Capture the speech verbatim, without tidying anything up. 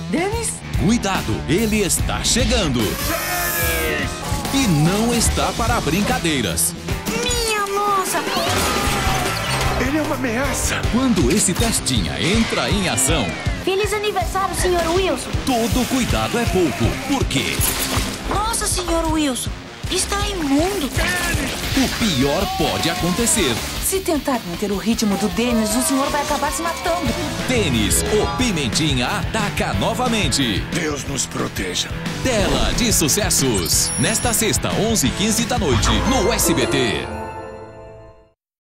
Denis? Cuidado, ele está chegando. E não está para brincadeiras. Minha nossa! Ele é uma ameaça. Quando esse testinha entra em ação, Feliz aniversário, senhor Wilson. todo cuidado é pouco. Por quê? Nossa, senhor Wilson, está imundo. O pior pode acontecer. Se tentar manter o ritmo do Denis, o senhor vai acabar se matando. Denis, o Pimentinha ataca novamente. Deus nos proteja. Tela de sucessos. Nesta sexta, onze e quinze da noite, no S B T.